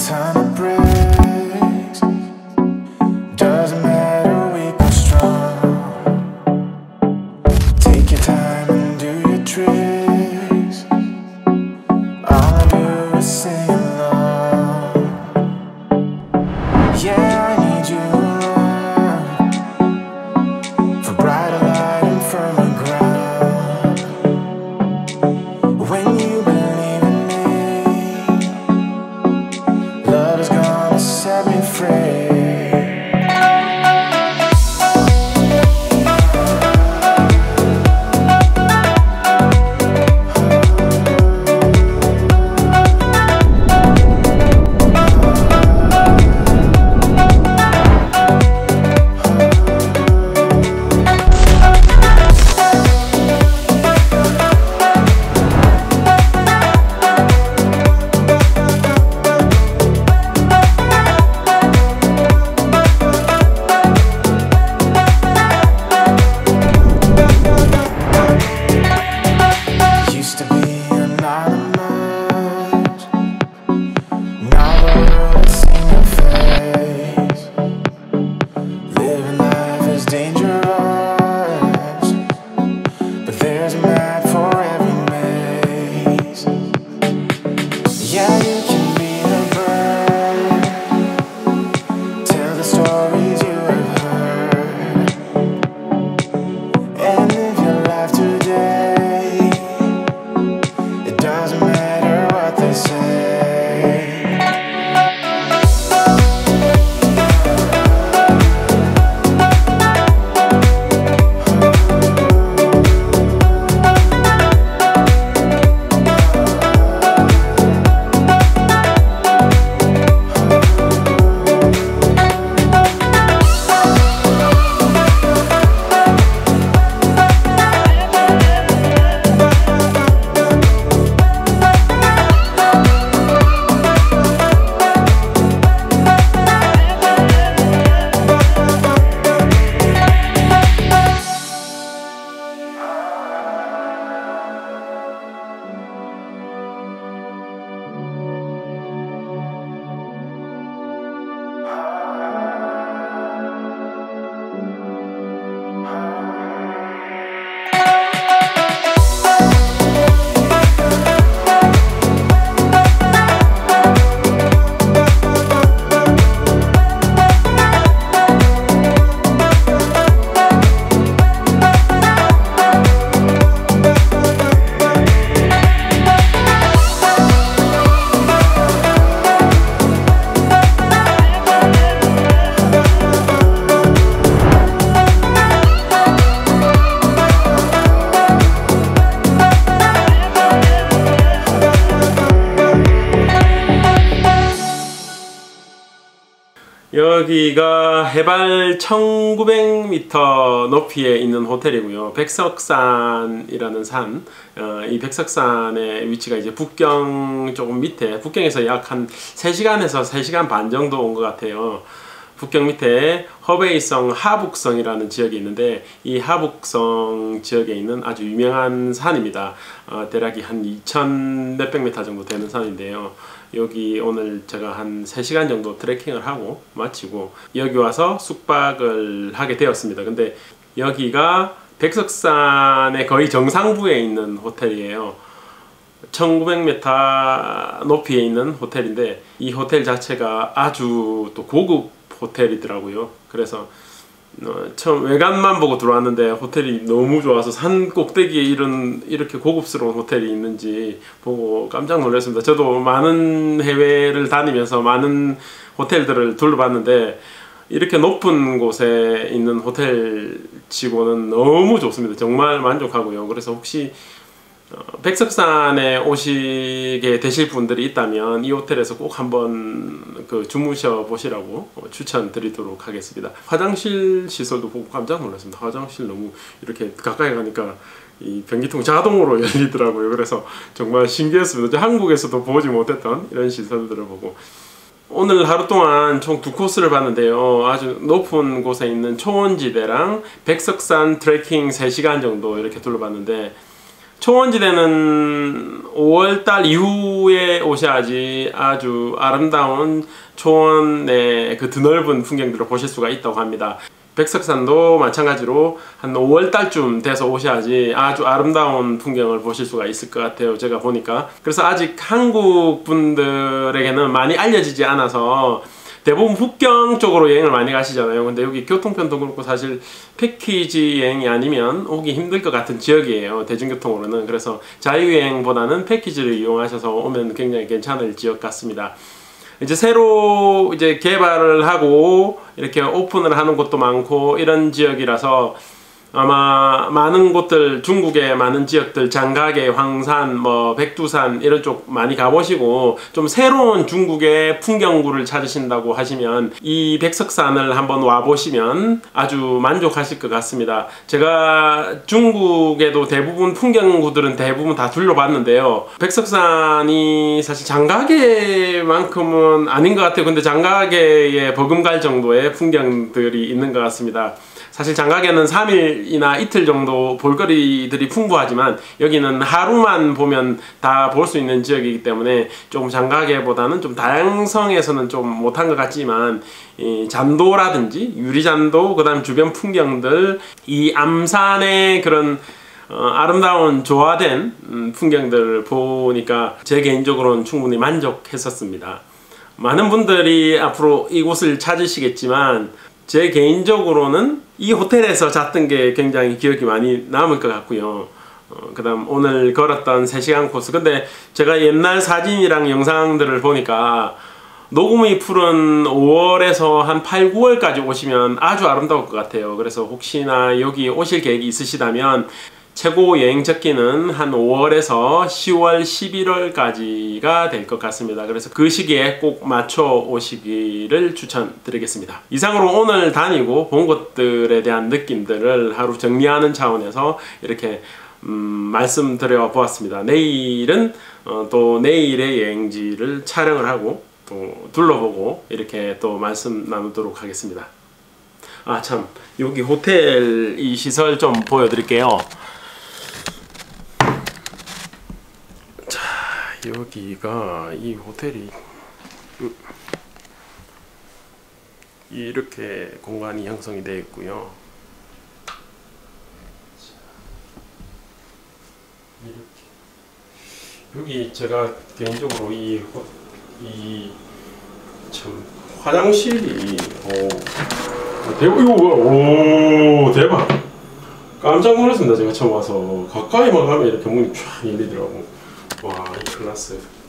ton of bricks. Doesn't matter, weak or strong. Take your time and do your tricks. All I do is sing along. Yeah, I need you around for brighter light and firmer ground. When you believe in me, love is gonna set me free. 여기가 해발 1900m 높이에 있는 호텔이고요. 백석산이라는 산, 이 백석산의 위치가 이제 북경 조금 밑에, 북경에서 약 한 3시간에서 3시간 반 정도 온 것 같아요. 북경 밑에 허베이성 하북성이라는 지역이 있는데, 이 하북성 지역에 있는 아주 유명한 산입니다. 대략이 한 2000 몇백 미터 정도 되는 산인데요. 여기 오늘 제가 한 3시간 정도 트레킹을 하고 마치고 여기 와서 숙박을 하게 되었습니다. 근데 여기가 백석산의 거의 정상부에 있는 호텔이에요. 1900m 높이에 있는 호텔인데, 이 호텔 자체가 아주 또 고급 호텔이더라고요. 그래서 처음 외관만 보고 들어왔는데 호텔이 너무 좋아서 산 꼭대기에 이렇게 고급스러운 호텔이 있는지 보고 깜짝 놀랐습니다. 저도 많은 해외를 다니면서 많은 호텔들을 둘러봤는데 이렇게 높은 곳에 있는 호텔 치고는 너무 좋습니다. 정말 만족하고요. 그래서 혹시 백석산에 오시게 되실 분들이 있다면 이 호텔에서 꼭 한번 주무셔 보시라고 추천드리도록 하겠습니다. 화장실 시설도 보고 깜짝 놀랐습니다. 화장실 너무 이렇게 가까이 가니까 이 변기통이 자동으로 열리더라고요. 그래서 정말 신기했습니다. 한국에서도 보지 못했던 이런 시설들을 보고, 오늘 하루 동안 총 2코스를 봤는데요. 아주 높은 곳에 있는 초원지대랑 백석산 트레킹 3시간 정도 이렇게 둘러봤는데, 초원지대는 5월달 이후에 오셔야지 아주 아름다운 초원의 그 드넓은 풍경들을 보실 수가 있다고 합니다. 백석산도 마찬가지로 한 5월달쯤 돼서 오셔야지 아주 아름다운 풍경을 보실 수가 있을 것 같아요. 제가 보니까. 그래서 아직 한국 분들에게는 많이 알려지지 않아서 대부분 북경 쪽으로 여행을 많이 가시잖아요. 근데 여기 교통편도 그렇고 사실 패키지 여행이 아니면 오기 힘들 것 같은 지역이에요. 대중교통으로는. 그래서 자유여행보다는 패키지를 이용하셔서 오면 굉장히 괜찮을 지역 같습니다. 이제 새로 이제 개발을 하고 이렇게 오픈을 하는 곳도 많고 이런 지역이라서 아마 많은 곳들, 중국의 많은 지역들, 장가게, 황산, 뭐 백두산 이런 쪽 많이 가보시고 좀 새로운 중국의 풍경구를 찾으신다고 하시면 이 백석산을 한번 와보시면 아주 만족하실 것 같습니다. 제가 중국에도 대부분 풍경구들은 대부분 다 둘러봤는데요. 백석산이 사실 장가게만큼은 아닌 것 같아요. 근데 장가게에 버금갈 정도의 풍경들이 있는 것 같습니다. 사실 장가게는 3일이나 이틀 정도 볼거리들이 풍부하지만 여기는 하루만 보면 다 볼 수 있는 지역이기 때문에 조금 장가게보다는 좀 다양성에서는 좀 못한 것 같지만 이 잔도라든지 유리잔도, 그 다음 주변 풍경들, 이 암산의 그런 아름다운 조화된 풍경들을 보니까 제 개인적으로는 충분히 만족했었습니다. 많은 분들이 앞으로 이곳을 찾으시겠지만 제 개인적으로는 이 호텔에서 잤던 게 굉장히 기억이 많이 남을 것 같고요. 그 다음 오늘 걸었던 3시간 코스. 근데 제가 옛날 사진이랑 영상들을 보니까 녹음이 푸른 5월에서 한 8, 9월까지 오시면 아주 아름다울 것 같아요. 그래서 혹시나 여기 오실 계획이 있으시다면 최고 여행 적기는 한 5월에서 10월, 11월까지가 될 것 같습니다. 그래서 그 시기에 꼭 맞춰 오시기를 추천드리겠습니다. 이상으로 오늘 다니고 본 곳들에 대한 느낌들을 하루 정리하는 차원에서 이렇게 말씀드려 보았습니다. 내일은 또 내일의 여행지를 촬영을 하고 또 둘러보고 이렇게 또 말씀 나누도록 하겠습니다. 아 참, 여기 호텔 이 시설 좀 보여드릴게요. 여기가 이 호텔이 이렇게 공간이 형성이 되어 있고요. 이렇게 여기 제가 개인적으로 이 참 화장실이 대박, 오 대박, 깜짝 놀랐습니다. 제가 처음 와서 가까이만 가면 이렇게 문이 쫙 열리더라고. 와, 이 클래스.